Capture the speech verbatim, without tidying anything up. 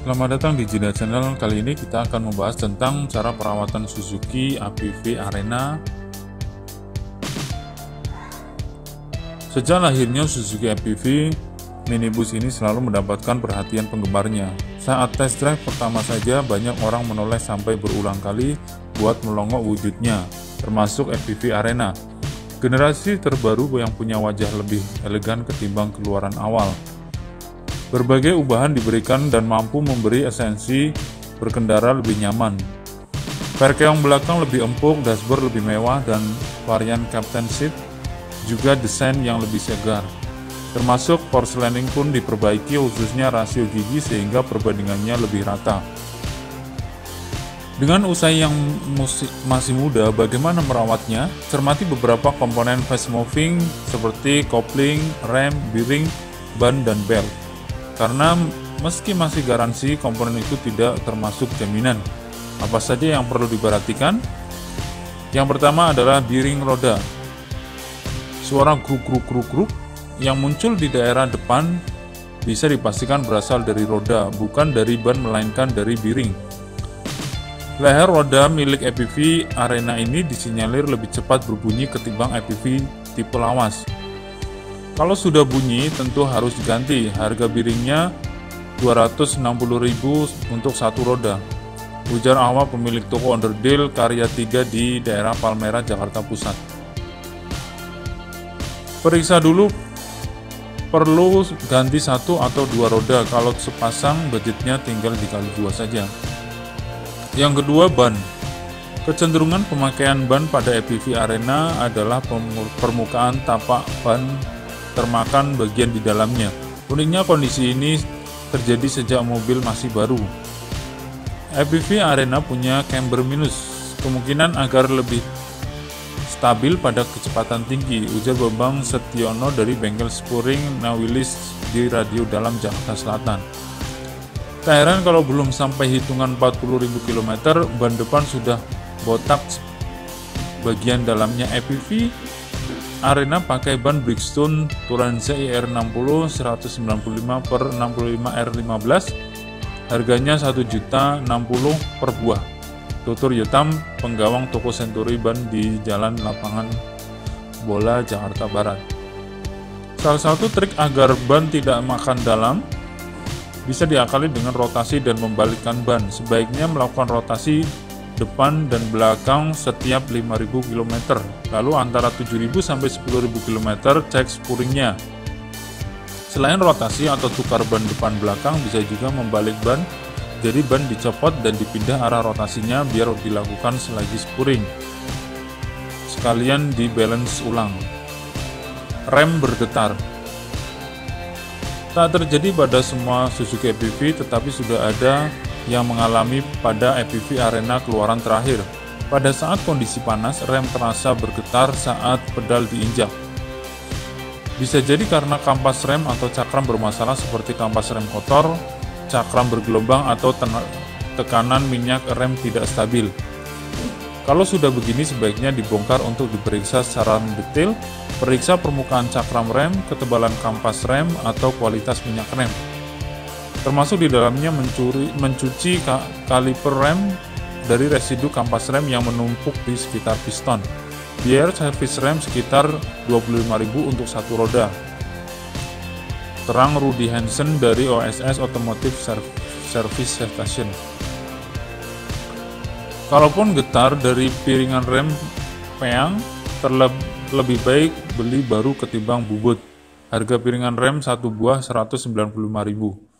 Selamat datang di Jeda Channel. Kali ini kita akan membahas tentang cara perawatan Suzuki A P V Arena. Sejak lahirnya Suzuki A P V, minibus ini selalu mendapatkan perhatian penggemarnya. Saat test drive pertama saja, banyak orang menoleh sampai berulang kali buat melongok wujudnya, termasuk A P V Arena. Generasi terbaru yang punya wajah lebih elegan ketimbang keluaran awal. Berbagai ubahan diberikan dan mampu memberi esensi berkendara lebih nyaman. Perkeong belakang lebih empuk, dashboard lebih mewah, dan varian Captain Seat juga desain yang lebih segar. Termasuk porselening pun diperbaiki, khususnya rasio gigi sehingga perbandingannya lebih rata. Dengan usia yang masih muda, bagaimana merawatnya? Cermati beberapa komponen fast moving seperti kopling, rem, bearing, ban, dan belt. Karena meski masih garansi, komponen itu tidak termasuk jaminan. Apa saja yang perlu diperhatikan? Yang pertama adalah bearing roda. Suara gruk-gruk-gruk-gruk yang muncul di daerah depan bisa dipastikan berasal dari roda, bukan dari ban melainkan dari bearing. Leher roda milik A P V Arena ini disinyalir lebih cepat berbunyi ketimbang A P V tipe lawas. Kalau sudah bunyi, tentu harus diganti. Harga bearingnya dua ratus enam puluh ribu rupiah untuk satu roda. Ujar Ahmad, pemilik toko onderdil Karya tiga di daerah Palmerah, Jakarta Pusat. Periksa dulu perlu ganti satu atau dua roda. Kalau sepasang, budgetnya tinggal dikali dua saja. Yang kedua, ban. Kecenderungan pemakaian ban pada A P V Arena adalah permukaan tapak ban termakan bagian di dalamnya. Uniknya kondisi ini terjadi sejak mobil masih baru. A P V Arena punya camber minus, kemungkinan agar lebih stabil pada kecepatan tinggi, ujar Bambang Setiono dari bengkel Spuring Nawilis di Radio Dalam, Jakarta Selatan. Tak heran kalau belum sampai hitungan empat puluh ribu kilometer, ban depan sudah botak bagian dalamnya. A P V Arena pakai ban Bridgestone Turanza I R enam puluh seratus sembilan puluh lima per enam puluh lima R lima belas, harganya satu juta enam puluh ribu per buah. Tutur Yotam, penggawang toko Century Ban di Jalan Lapangan Bola, Jakarta Barat. Salah satu trik agar ban tidak makan dalam bisa diakali dengan rotasi dan membalikkan ban. Sebaiknya melakukan rotasi depan dan belakang setiap lima ribu kilometer, lalu antara tujuh ribu sampai sepuluh ribu kilometer cek spuringnya. Selain rotasi atau tukar ban depan belakang, bisa juga membalik ban, jadi ban dicopot dan dipindah arah rotasinya biar dilakukan selagi spuring. Sekalian di balance ulang. Rem bergetar. Tak terjadi pada semua Suzuki A P V, tetapi sudah ada yang mengalami pada A P V Arena keluaran terakhir. Pada saat kondisi panas, rem terasa bergetar saat pedal diinjak. Bisa jadi karena kampas rem atau cakram bermasalah seperti kampas rem kotor, cakram bergelombang, atau tekanan minyak rem tidak stabil. Kalau sudah begini, sebaiknya dibongkar untuk diperiksa secara detail. Periksa permukaan cakram rem, ketebalan kampas rem, atau kualitas minyak rem. Termasuk di dalamnya mencuri, mencuci kaliper rem dari residu kampas rem yang menumpuk di sekitar piston. Biaya servis rem sekitar dua puluh lima ribu rupiah untuk satu roda. Terang Rudy Hansen dari O S S Automotive Service Station. Kalaupun getar dari piringan rem peang, terlebih baik beli baru ketimbang bubut. Harga piringan rem satu buah seratus sembilan puluh lima ribu rupiah.